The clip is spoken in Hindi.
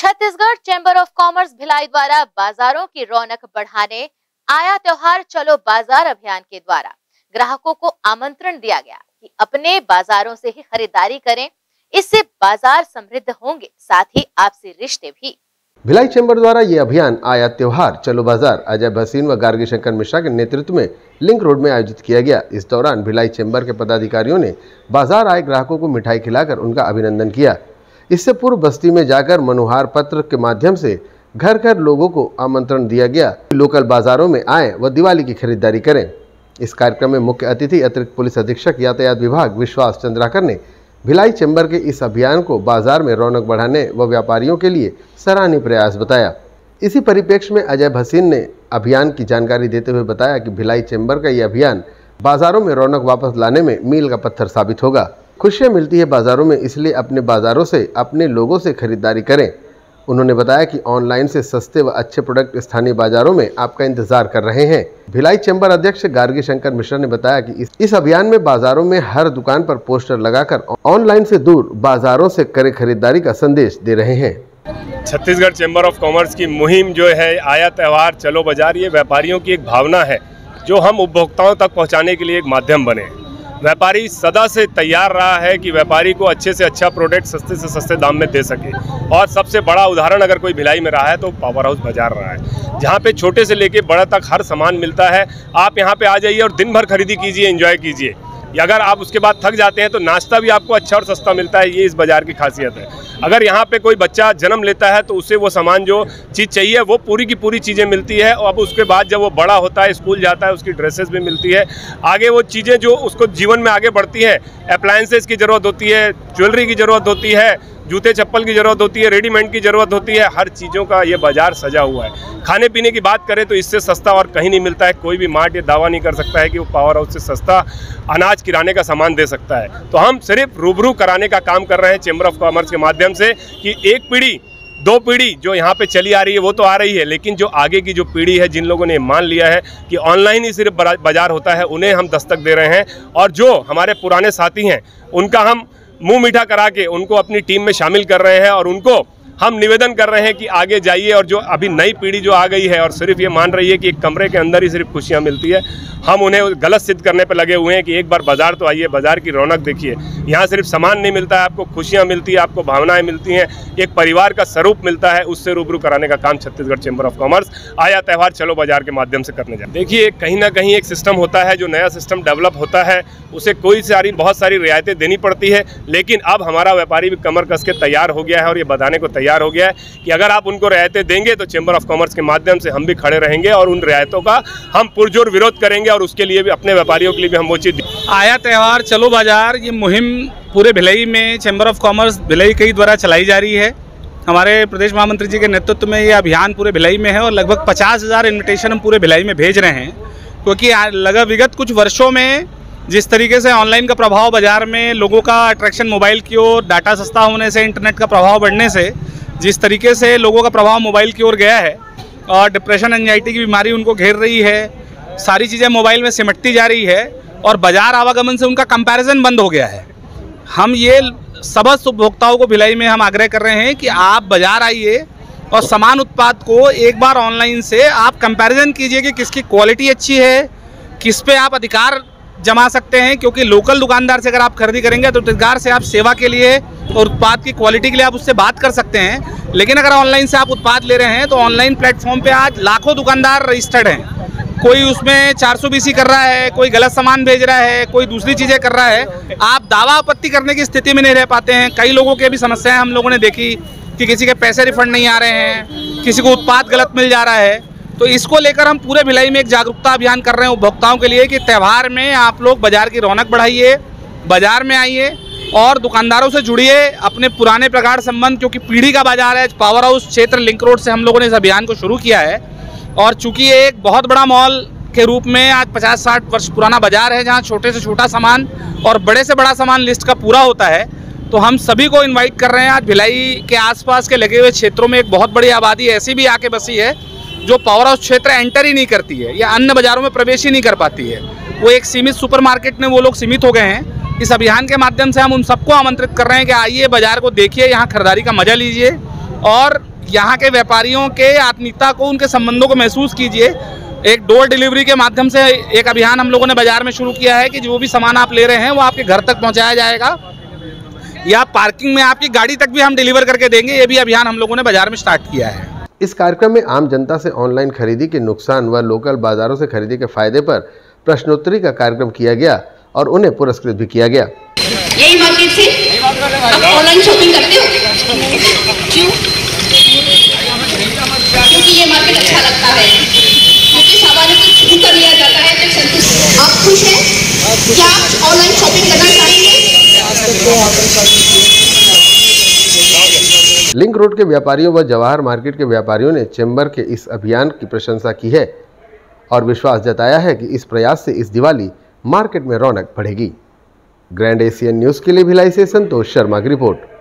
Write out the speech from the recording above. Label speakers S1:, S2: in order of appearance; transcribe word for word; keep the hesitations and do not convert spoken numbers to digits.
S1: Chhattisgarh chamber of commerce Bhilai द्वारा बाजारों की रौनक बढ़ाने आया त्योहार चलो बाजार अभियान के द्वारा ग्राहकों को आमंत्रण दिया गया कि अपने बाजारों से ही खरीदारी करें। इससे बाजार समृद्ध होंगे, साथ ही आपसी रिश्ते भी।
S2: भिलाई चैंबर द्वारा ये अभियान आया त्योहार चलो बाजार अजय भसीन व गार्गी शंकर मिश्रा के नेतृत्व में लिंक रोड में आयोजित किया गया। इस दौरान भिलाई चैंबर के पदाधिकारियों ने बाजार आए ग्राहकों को मिठाई खिलाकर उनका अभिनंदन किया। इससे पूर्व बस्ती में जाकर मनोहार पत्र के माध्यम से घर घर लोगों को आमंत्रण दिया गया कि लोकल बाजारों में आएं व दिवाली की खरीदारी करें। इस कार्यक्रम में मुख्य अतिथि अतिरिक्त पुलिस अधीक्षक यातायात विभाग विश्वास चंद्राकर ने भिलाई चैंबर के इस अभियान को बाजार में रौनक बढ़ाने व व्यापारियों के लिए सराहनीय प्रयास बताया। इसी परिप्रेक्ष्य में अजय भसीन ने अभियान की जानकारी देते हुए बताया कि भिलाई चैंबर का ये अभियान बाजारों में रौनक वापस लाने में मील का पत्थर साबित होगा। खुशियां मिलती है बाजारों में, इसलिए अपने बाजारों से अपने लोगों से खरीदारी करें। उन्होंने बताया कि ऑनलाइन से सस्ते व अच्छे प्रोडक्ट स्थानीय बाजारों में आपका इंतजार कर रहे हैं। भिलाई चैंबर अध्यक्ष गार्गी शंकर मिश्रा ने बताया कि इस, इस अभियान में बाजारों में हर दुकान पर पोस्टर लगाकर ऑनलाइन से दूर बाजारों से करें खरीदारी का संदेश दे रहे हैं।
S3: छत्तीसगढ़ चैंबर ऑफ कॉमर्स की मुहिम जो है आया त्योहार चलो बाजार, ये व्यापारियों की एक भावना है जो हम उपभोक्ताओं तक पहुँचाने के लिए एक माध्यम बने। व्यापारी सदा से तैयार रहा है कि व्यापारी को अच्छे से अच्छा प्रोडक्ट सस्ते से सस्ते दाम में दे सके, और सबसे बड़ा उदाहरण अगर कोई भिलाई में रहा है तो पावर हाउस बाजार रहा है, जहाँ पे छोटे से लेके बड़ा तक हर सामान मिलता है। आप यहाँ पे आ जाइए और दिन भर खरीदी कीजिए, एंजॉय कीजिए। अगर आप उसके बाद थक जाते हैं तो नाश्ता भी आपको अच्छा और सस्ता मिलता है। ये इस बाज़ार की खासियत है। अगर यहाँ पे कोई बच्चा जन्म लेता है तो उसे वो सामान जो चीज़ चाहिए वो पूरी की पूरी चीज़ें मिलती है, और अब उसके बाद जब वो बड़ा होता है, स्कूल जाता है, उसकी ड्रेसेस भी मिलती है। आगे वो चीज़ें जो उसको जीवन में आगे बढ़ती हैं, अप्लायंसेस की ज़रूरत होती है, ज्वेलरी की ज़रूरत होती है, जूते चप्पल की ज़रूरत होती है, रेडीमेड की ज़रूरत होती है, हर चीज़ों का ये बाज़ार सजा हुआ है। खाने पीने की बात करें तो इससे सस्ता और कहीं नहीं मिलता है। कोई भी मार्ट ये दावा नहीं कर सकता है कि वो पावर हाउस से सस्ता अनाज किराने का सामान दे सकता है। तो हम सिर्फ रूबरू कराने का काम कर रहे हैं चैम्बर ऑफ कॉमर्स के माध्यम से कि एक पीढ़ी दो पीढ़ी जो यहाँ पे चली आ रही है वो तो आ रही है, लेकिन जो आगे की जो पीढ़ी है, जिन लोगों ने मान लिया है कि ऑनलाइन ही सिर्फ बाज़ार होता है, उन्हें हम दस्तक दे रहे हैं। और जो हमारे पुराने साथी हैं उनका हम मुंह मीठा करा के उनको अपनी टीम में शामिल कर रहे हैं, और उनको हम निवेदन कर रहे हैं कि आगे जाइए। और जो अभी नई पीढ़ी जो आ गई है और सिर्फ ये मान रही है कि एक कमरे के अंदर ही सिर्फ खुशियाँ मिलती है, हम उन्हें गलत सिद्ध करने पर लगे हुए हैं कि एक बार बाजार तो आइए, बाजार की रौनक देखिए। यहाँ सिर्फ सामान नहीं मिलता है, आपको खुशियाँ मिलती है, आपको भावनाएं मिलती हैं, एक परिवार का स्वरूप मिलता है। उससे रूबरू कराने का काम छत्तीसगढ़ चैंबर ऑफ कॉमर्स आया त्योहार चलो बाजार के माध्यम से करने जाए। देखिए, कहीं ना कहीं एक सिस्टम होता है, जो नया सिस्टम डेवलप होता है उसे कोई सारी बहुत सारी रियायतें देनी पड़ती है, लेकिन अब हमारा व्यापारी भी कमर कस के तैयार हो गया है और ये बताने को तैयार हो गया है कि अगर आप उनको रियायतें देंगे तो चैंबर ऑफ कॉमर्स के माध्यम से हम भी खड़े रहेंगे और उन रियायतों का हम पुरजोर विरोध करेंगे, और उसके लिए भी अपने व्यापारियों के लिए भी हम वो चीज़।
S4: आया त्योहार चलो बाजार, ये मुहिम पूरे भिलाई में चैंबर ऑफ कॉमर्स भिलाई के द्वारा चलाई जा रही है। हमारे प्रदेश महामंत्री जी के नेतृत्व में ये अभियान पूरे भिलाई में है, और लगभग पचास हज़ार इन्विटेशन हम पूरे भिलाई में भेज रहे हैं। क्योंकि लगा विगत कुछ वर्षों में जिस तरीके से ऑनलाइन का प्रभाव बाज़ार में, लोगों का अट्रैक्शन मोबाइल की ओर, डाटा सस्ता होने से, इंटरनेट का प्रभाव बढ़ने से जिस तरीके से लोगों का प्रभाव मोबाइल की ओर गया है, और डिप्रेशन एंजाइटी की बीमारी उनको घेर रही है, सारी चीज़ें मोबाइल में सिमटती जा रही है, और बाज़ार आवागमन से उनका कंपैरिजन बंद हो गया है। हम ये समस्त उपभोक्ताओं को भिलाई में हम आग्रह कर रहे हैं कि आप बाज़ार आइए और समान उत्पाद को एक बार ऑनलाइन से आप कंपैरिजन कीजिए कि किसकी क्वालिटी अच्छी है, किस पे आप अधिकार जमा सकते हैं। क्योंकि लोकल दुकानदार से अगर आप खरीदी करेंगे तो अधिकार से आप सेवा के लिए और उत्पाद की क्वालिटी के लिए आप उससे बात कर सकते हैं। लेकिन अगर ऑनलाइन से आप उत्पाद ले रहे हैं तो ऑनलाइन प्लेटफॉर्म पे आज लाखों दुकानदार रजिस्टर्ड हैं। कोई उसमें चार सौ बीसी कर रहा है, कोई गलत सामान भेज रहा है, कोई दूसरी चीज़ें कर रहा है। आप दावा आपत्ति करने की स्थिति में नहीं रह पाते हैं। कई लोगों की भी समस्याएं हम लोगों ने देखी कि किसी के पैसे रिफंड नहीं आ रहे हैं, किसी को उत्पाद गलत मिल जा रहा है। तो इसको लेकर हम पूरे भिलाई में एक जागरूकता अभियान कर रहे हैं उपभोक्ताओं के लिए कि त्यौहार में आप लोग बाज़ार की रौनक बढ़ाइए, बाज़ार में आइए और दुकानदारों से जुड़िए, अपने पुराने प्रगाढ़ संबंध, क्योंकि पीढ़ी का बाज़ार है। पावर हाउस क्षेत्र लिंक रोड से हम लोगों ने इस अभियान को शुरू किया है, और चूँकि ये एक बहुत बड़ा मॉल के रूप में आज पचास साठ वर्ष पुराना बाज़ार है, जहाँ छोटे से छोटा सामान और बड़े से बड़ा सामान लिस्ट का पूरा होता है। तो हम सभी को इन्वाइट कर रहे हैं। आज भिलाई के आसपास के लगे हुए क्षेत्रों में एक बहुत बड़ी आबादी ऐसी भी आके बसी है जो पावर हाउस क्षेत्र एंटर ही नहीं करती है या अन्य बाज़ारों में प्रवेश ही नहीं कर पाती है। वो एक सीमित सुपरमार्केट में वो लोग सीमित हो गए हैं। इस अभियान के माध्यम से हम उन सबको आमंत्रित कर रहे हैं कि आइए, बाज़ार को देखिए, यहाँ खरीदारी का मजा लीजिए और यहाँ के व्यापारियों के आत्मीयता को, उनके संबंधों को महसूस कीजिए। एक डोर डिलीवरी के माध्यम से एक अभियान हम लोगों ने बाजार में शुरू किया है कि जो भी सामान आप ले रहे हैं वो आपके घर तक पहुँचाया जाएगा, या पार्किंग में आपकी गाड़ी तक भी हम डिलीवर करके देंगे। ये भी अभियान हम लोगों ने बाजार में स्टार्ट किया है।
S2: इस कार्यक्रम में आम जनता से ऑनलाइन खरीदी के नुकसान व लोकल बाजारों से खरीदी के फायदे पर प्रश्नोत्तरी का कार्यक्रम किया गया और उन्हें पुरस्कृत भी किया गया।
S5: यही मार्केट से आप ऑनलाइन शॉपिंग करते हो? क्यों? क्योंकि ये मार्केट अच्छा लगता है, क्योंकि सामानों को छू कर लिया जाता है तो संतुष्ट। आप खुश हैं? क्या आप ऑनलाइन शॉपिंग करना चाहेंगे?
S2: लिंक रोड के व्यापारियों व जवाहर मार्केट के व्यापारियों ने चैम्बर के इस अभियान की प्रशंसा की है और विश्वास जताया है कि इस प्रयास से इस दिवाली मार्केट में रौनक बढ़ेगी। ग्रैंड एशियन न्यूज़ के लिए भिलाई से संतोष शर्मा की रिपोर्ट।